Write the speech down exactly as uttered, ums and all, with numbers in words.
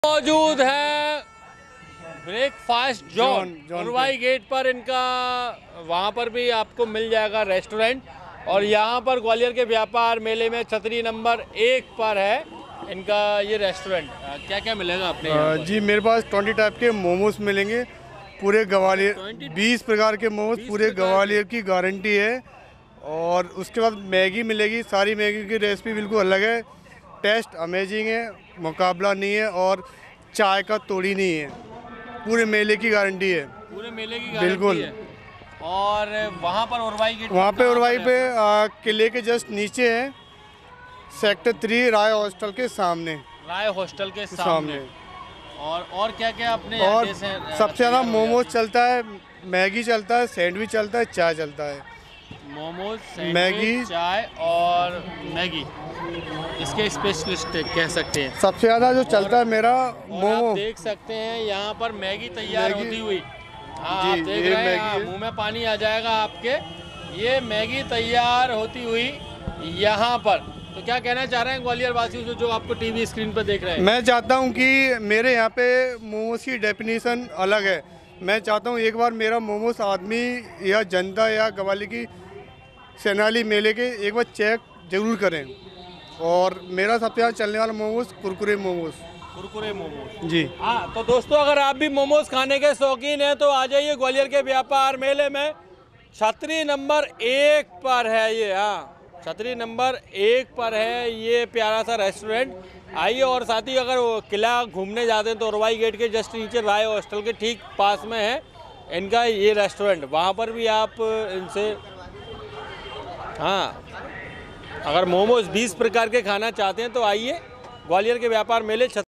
मौजूद है breakfast zone उरवाई gate पर। इनका वहाँ पर भी आपको मिल जाएगा रेस्टोरेंट, और यहाँ पर ग्वालियर के व्यापार मेले में छतरी नंबर एक पर है इनका ये रेस्टोरेंट। क्या क्या मिलेगा अपने यहाँ पर? जी मेरे पास ट्वेंटी टाइप के मोमोज मिलेंगे, पूरे ग्वालियर बीस प्रकार के मोमोज, पूरे ग्वालियर की गारंटी है। और उसके बाद मैगी मिलेगी, सारी मैगी की रेसिपी बिल्कुल अलग है, टेस्ट अमेजिंग है, मुकाबला नहीं है, और चाय का तोड़ी नहीं है, पूरे मेले की गारंटी है, पूरे मेले की गारंटी बिल्कुल है। और वहाँ पर उरवाई गेट, वहाँ पे उरवाई पे आ, किले के जस्ट नीचे है, सेक्टर थ्री राय हॉस्टल के सामने, राय हॉस्टल के सामने, सामने। और और क्या क्या अपने और जैसे सबसे ज़्यादा मोमोज चलता है, मैगी चलता है, सैंडविच चलता है, चाय चलता है। मोमोज, मैगी, चाय और मैगी इसके स्पेशलिस्ट कह सकते हैं। सबसे ज़्यादा जो चलता है मेरा मोमो। आप देख सकते हैं यहाँ पर मैगी तैयार मैगी, होती हुई। हाँ, जी, आप देख ये रहे हैं, मैगी है। मुंह में पानी आ जाएगा आपके। ये मैगी तैयार होती हुई यहाँ पर। तो क्या कहना चाह रहे हैं ग्वालियर वासियों से जो आपको टीवी स्क्रीन पर देख रहे हैं? मैं चाहता हूँ कि मेरे यहाँ पे मोमोज की डेफिनेशन अलग है। मैं चाहता हूँ एक बार मेरा मोमोज आदमी या जनता या ग्वालियर की सेनाली मेले के एक बार चेक जरूर करें। और मेरा सबसे ज़्यादा चलने वाला मोमोज कुरकुरे मोमोज। कुरकुरे मोमोज जी हाँ। तो दोस्तों, अगर आप भी मोमोज खाने के शौकीन हैं तो आ जाइए ग्वालियर के व्यापार मेले में। छतरी नंबर एक पर है ये। हाँ, छतरी नंबर एक पर है ये प्यारा सा रेस्टोरेंट। आइए, और साथ ही अगर वो किला घूमने जाते हैं तो उरवाई गेट के जस्ट नीचे राय हॉस्टल के ठीक पास में है इनका ये रेस्टोरेंट। वहाँ पर भी आप इनसे, हाँ, अगर मोमोज बीस प्रकार के खाना चाहते हैं तो आइए ग्वालियर के व्यापार मेले।